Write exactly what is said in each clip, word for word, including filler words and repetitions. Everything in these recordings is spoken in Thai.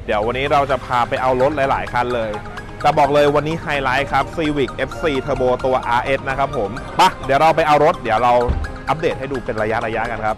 ดี๋ยววันนี้เราจะพาไปเอารถหลายๆคันเลยแต่บอกเลยวันนี้ไฮไลท์ครับ Civic เอฟ ซี Turbo ตัว อาร์ เอส นะครับผมปะเดี๋ยวเราไปเอารถเดี๋ยวเราอัปเดตให้ดูเป็นระยะระยะกันครับ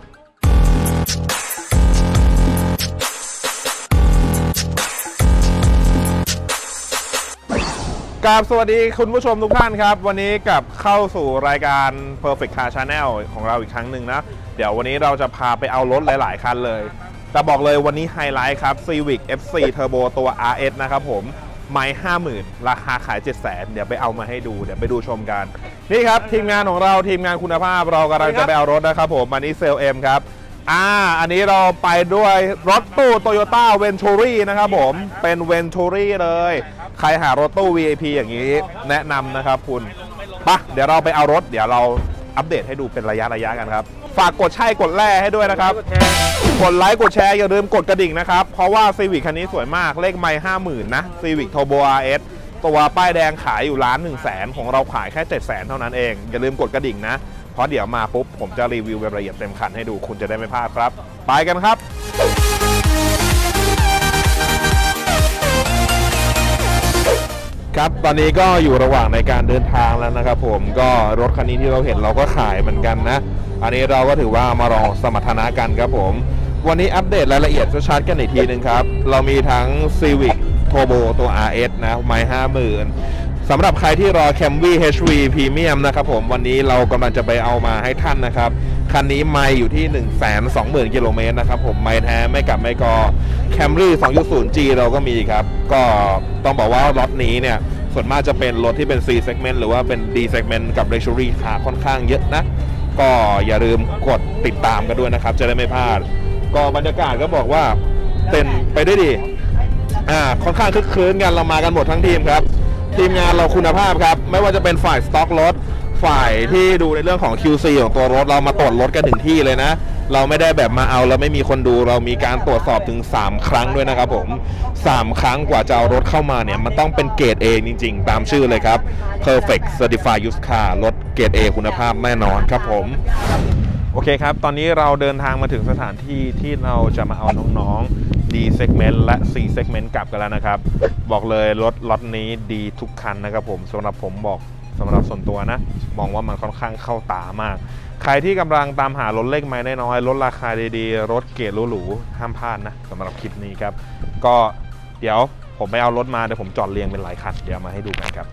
กราบสวัสดีคุณผู้ชมทุกท่านครับวันนี้กลับเข้าสู่รายการ Perfect Car Channel ของเราอีกครั้งหนึ่งนะเดี๋ยววันนี้เราจะพาไปเอารถหลายๆคันเลยแต่บอกเลยวันนี้ไฮไลท์ครับ Civic เอฟ ซี Turbo ตัว อาร์ เอส นะครับผมไม่ห้าหมื่นราคาขาย เจ็ดแสน เดี๋ยวไปเอามาให้ดูเดี๋ยวไปดูชมกันนี่ครับทีมงานของเราทีมงานคุณภาพเรากำลังจะไปเอารถนะครับผมมันนี้เซลเอ็มครับอ่าอันนี้เราไปด้วยรถตู้ Toyota Venturi นะครับผมเป็น Venturi เลยใครหารถตู้ วี ไอ พี อย่างนี้แนะนำนะครับคุณปะเดี๋ยวเราไปเอารถเดี๋ยวเราอัปเดตให้ดูเป็นระยะระยะกันครับฝากกดใช่กดแร่ให้ด้วยนะครับกดไลค์กดแชร์อย่าลืมกดกระดิ่งนะครับเพราะว่า Civic คันนี้สวยมากเลขไมล์ห้าหมื่นนะ Civic Turbo อาร์ เอส ตัวป้ายแดงขายอยู่ล้านหนึ่งแสนของเราขายแค่เจ็ดแสนเท่านั้นเองอย่าลืมกดกระดิ่งนะเพราะเดี๋ยวมาปุ๊บผมจะรีวิวแบบละเอียดเต็มคันให้ดูคุณจะได้ไม่พลาดครับไปกันครับครับตอนนี้ก็อยู่ระหว่างในการเดินทางแล้วนะครับผมก็รถคันนี้ที่เราเห็นเราก็ขายเหมือนกันนะอันนี้เราก็ถือว่ามาลองสมรรถนะกันครับผมวันนี้อัปเดตรายละเอียดชัดๆกันอีกทีหนึ่งครับเรามีทั้ง Civic Turbo ตัว อาร์ เอส นะไมล์ห้าหมื่นสำหรับใครที่รอ Camry เอช วี Premium นะครับผมวันนี้เรากำลังจะไปเอามาให้ท่านนะครับคันนี้ไมล์อยู่ที่ หนึ่งแสนสองหมื่น กิโลเมตรนะครับผมไมล์แท้ไม่กลับไม่กอ Camry สองจุดศูนย์ จี เราก็มีครับก็ต้องบอกว่ารถนี้เนี่ยส่วนมากจะเป็นรถที่เป็น C segment หรือว่าเป็น D segment กับ Luxury Car ค่อนข้างเยอะนะก็อย่าลืมกดติดตามกันด้วยนะครับจะได้ไม่พลาดก็บรรยากาศก็บอกว่าเต้นไปได้ดีอ่าค่อนข้างคึกคืนกันเรามากันหมดทั้งทีมครับทีมงานเราคุณภาพครับไม่ว่าจะเป็นฝ่ายสต็อกรถฝ่ายที่ดูในเรื่องของ คิว ซี ของตัวรถเรามาตรวจรถกันถึงที่เลยนะเราไม่ได้แบบมาเอาแล้วไม่มีคนดูเรามีการตรวจสอบถึงสามครั้งด้วยนะครับผมสามครั้งกว่าจะเอารถเข้ามาเนี่ยมันต้องเป็นเกรด A จริงๆตามชื่อเลยครับ Perfect Certified Used Car รถเกรด A คุณภาพแน่นอนครับผมโอเคครับตอนนี้เราเดินทางมาถึงสถานที่ที่เราจะมาเอาน้องๆ D segment และ C segment กลับกันแล้วนะครับบอกเลยรถล็อตนี้ดีทุกคันนะครับผมสำหรับผมบอกสำหรับส่วนตัวนะมองว่ามันค่อนข้างเข้าตามากใครที่กำลังตามหารถเลขไม้น้อยๆรถราคาดีๆรถเก๋หรูๆห้ามพลาดนะสำหรับคลิปนี้ครับก็เดี๋ยวผมไปเอารถมาเดี๋ยวผมจอดเรียงเป็นหลายคันเดี๋ยวมาให้ดูกันครับ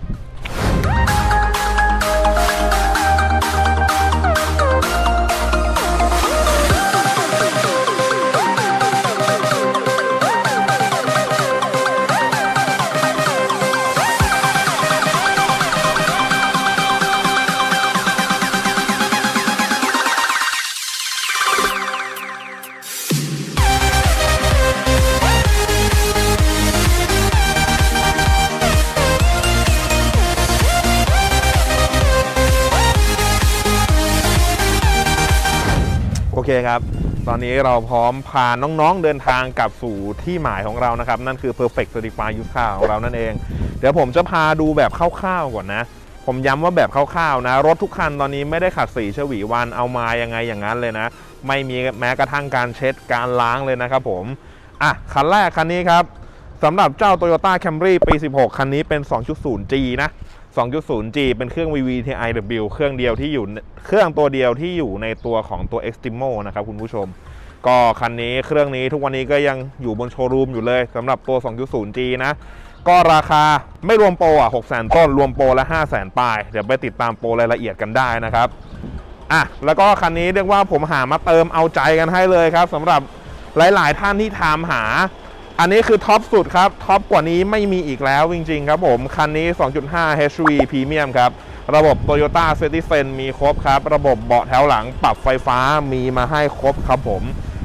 โอเคครับตอนนี้เราพร้อมพาน้องๆเดินทางกลับสู่ที่หมายของเรานะครับนั่นคือ Perfect Certified Used Car ของเรานั่นเองเดี๋ยวผมจะพาดูแบบคร่าวๆก่อนนะผมย้ำว่าแบบคร่าวๆนะรถทุกคันตอนนี้ไม่ได้ขัดสีฉวีวันเอามายังไงอย่างนั้นเลยนะไม่มีแม้กระทั่งการเช็ดการล้างเลยนะครับผมอ่ะคันแรกคันนี้ครับสำหรับเจ้า Toyota Camry ปีสิบหกคันนี้เป็น สองจุดศูนย์ จี นะสองจุดศูนย์ จี เป็นเครื่อง วี วี ที ไอ ดับเบิลยู เครื่องเดียวที่อยู่เครื่องตัวเดียวที่อยู่ในตัวของตัว Extremo นะครับคุณผู้ชมก็คันนี้เครื่องนี้ทุกวันนี้ก็ยังอยู่บนโชว์รูมอยู่เลยสำหรับตัว สองจุดศูนย์ จี นะก็ราคาไม่รวมโปรอ่ะ หกแสน ต้นรวมโปรและ ห้าแสน ปลายเดี๋ยวไปติดตามโปรรายละเอียดกันได้นะครับอ่ะแล้วก็คันนี้เรียกว่าผมหามาเติมเอาใจกันให้เลยครับสำหรับหลายๆท่านที่ถามหาอันนี้คือท็อปสุดครับท็อปกว่านี้ไม่มีอีกแล้วจริงๆครับผมคันนี้ สองจุดห้า เอช วี Premium ครับระบบ Toyota Citizen มีครบครับระบบเบาะแถวหลังปรับไฟฟ้ามีมาให้ครบครับผม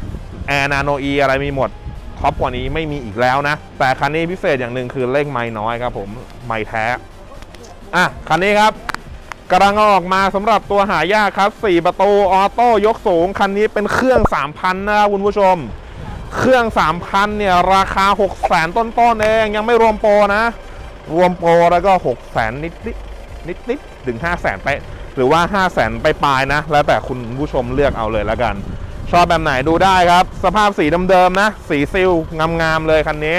Air Nano E อะไรมีหมดท็อปกว่านี้ไม่มีอีกแล้วนะแต่คันนี้พิเศษอย่างหนึ่งคือเลขไมล์น้อยครับผมไมล์แท้อ่ะคันนี้ครับกำลังออกมาสำหรับตัวหายากครับสี่ประตูออโต้ยกสูงคันนี้เป็นเครื่อง สามพัน นะคุณผู้ชมเครื่อง สามพัน เนี่ยราคา หกแสน ต้นๆเองยังไม่รวมโปรนะรวมโปรแล้วก็ หกแสน นิดๆนิดๆถึง ห้าแสน ไปหรือว่า ห้าแสน ไปปลายนะแล้วแต่คุณผู้ชมเลือกเอาเลยแล้วกันชอบแบบไหนดูได้ครับสภาพสีเดิมๆนะสีซิลงามๆเลยคันนี้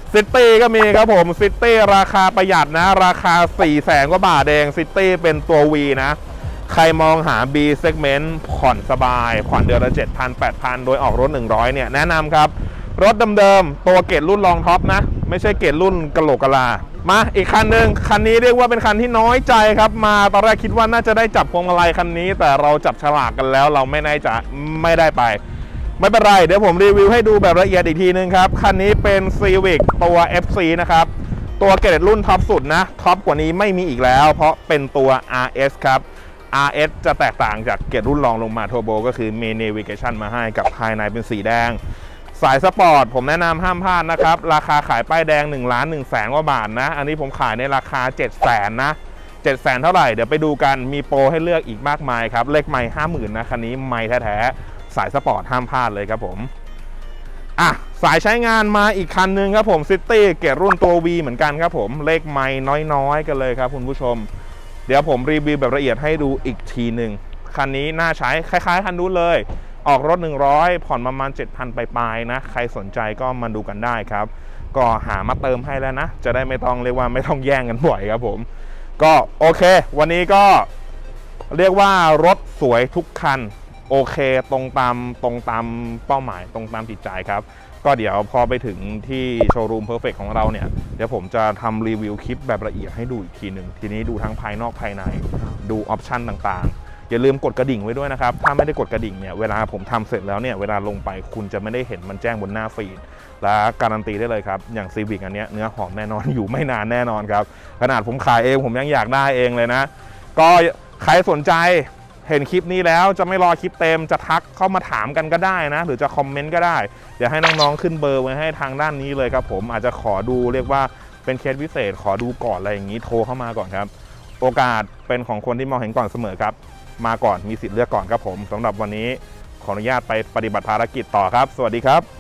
ซิตี้ก็มีครับผมซิตี้ราคาประหยัดนะราคาสี่แสนกว่าบาทเองซิตี้เป็นตัว V นะใครมองหา B segment ผ่อนสบายผ่อนเดือนละ เจ็ดพัน แปดพัน โดยออกรถหนึ่งร้อยเนี่ยแนะนำครับรถเดิมๆตัวเกรดรุ่นรองท็อปนะไม่ใช่เกรดรุ่นกะโหลกกะลามาอีกคันหนึ่งคันนี้เรียกว่าเป็นคันที่น้อยใจครับมาตอนแรกคิดว่าน่าจะได้จับพวงมาลัยคันนี้แต่เราจับฉลากกันแล้วเราไม่ได้จะไม่ได้ไปไม่เป็นไรเดี๋ยวผมรีวิวให้ดูแบบละเอียดอีกทีนึงครับคันนี้เป็น Civic ตัว เอฟ ซี นะครับตัวเกรดรุ่นท็อปสุดนะท็อปกว่านี้ไม่มีอีกแล้วเพราะเป็นตัว อาร์ เอส ครับ อาร์ เอส จะแตกต่างจากเกรดรุ่นรองลงมาโทโบก็คือมี Navigation มาให้กับภายในเป็นสีแดงสายสปอร์ตผมแนะนำห้ามพลาดนะครับราคาขายป้ายแดงหนึ่งล้านหนึ่งแสนกว่าบาทนะอันนี้ผมขายในราคา เจ็ดแสน นะเจ็ดแสนเท่าไหร่เดี๋ยวไปดูกันมีโปรให้เลือกอีกมากมายครับเลขไมค์ ห้าหมื่น นะคันนี้ไมค์แท้ๆสายสปอร์ตห้ามพลาดเลยครับผมอ่ะสายใช้งานมาอีกคันนึงครับผมซิตี้เกรดรุ่นตัว V เหมือนกันครับผมเลขไมค์น้อยๆกันเลยครับคุณผู้ชมเดี๋ยวผมรีวิวแบบละเอียดให้ดูอีกทีหนึ่งคันนี้น่าใช้คล้ายๆคันนู้นเลยออกรถหนึ่งร้อยผ่อนประมาณ เจ็ดพัน ปลายๆนะใครสนใจก็มาดูกันได้ครับก็หามาเติมให้แล้วนะจะได้ไม่ต้องเรียกว่าไม่ต้องแย่งกันบ่อยครับผมก็โอเควันนี้ก็เรียกว่ารถสวยทุกคันโอเคตรงตามตรงตามเป้าหมายตรงตามจิตใจครับก็เดี๋ยวพอไปถึงที่โชว์รูมเพอร์เฟคของเราเนี่ยเดี๋ยวผมจะทำรีวิวคลิปแบบละเอียดให้ดูอีกทีหนึ่งทีนี้ดูทั้งภายนอกภายในดูออปชันต่างๆอย่าลืมกดกระดิ่งไว้ด้วยนะครับถ้าไม่ได้กดกระดิ่งเนี่ยเวลาผมทำเสร็จแล้วเนี่ยเวลาลงไปคุณจะไม่ได้เห็นมันแจ้งบนหน้าฟีดและการันตีได้เลยครับอย่าง Civic อันนี้เนื้อหอมแน่นอนอยู่ไม่นานแน่นอนครับขนาดผมขายเองผมยังอยากได้เองเลยนะก็ใครสนใจเห็นคลิปนี้แล้วจะไม่รอคลิปเต็มจะทักเข้ามาถามกันก็ได้นะหรือจะคอมเมนต์ก็ได้เดี๋ยวให้น้องๆขึ้นเบอร์ไว้ให้ทางด้านนี้เลยครับผมอาจจะขอดูเรียกว่าเป็นเคสพิเศษขอดูก่อนอะไรอย่างนี้โทรเข้ามาก่อนครับโอกาสเป็นของคนที่มองเห็นก่อนเสมอครับมาก่อนมีสิทธิ์เลือกก่อนครับผมสำหรับวันนี้ขออนุญาตไปปฏิบัติภารกิจต่อครับสวัสดีครับ